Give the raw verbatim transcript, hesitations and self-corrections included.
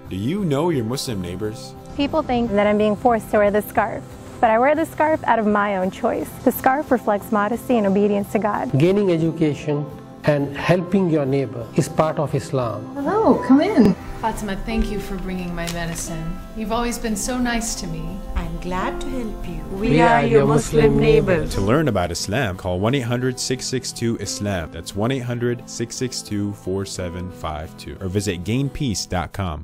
Do you know your Muslim neighbors? People think that I'm being forced to wear this scarf, but I wear the scarf out of my own choice. The scarf reflects modesty and obedience to God. Gaining education and helping your neighbor is part of Islam. Hello, come in. Fatima, thank you for bringing my medicine. You've always been so nice to me. I'm glad to help you. We, we are, are your Muslim neighbors. To learn about Islam, call one eight hundred, six six two, ISLAM. That's one eight hundred, six six two, four seven five two. Or visit Gain Peace dot com.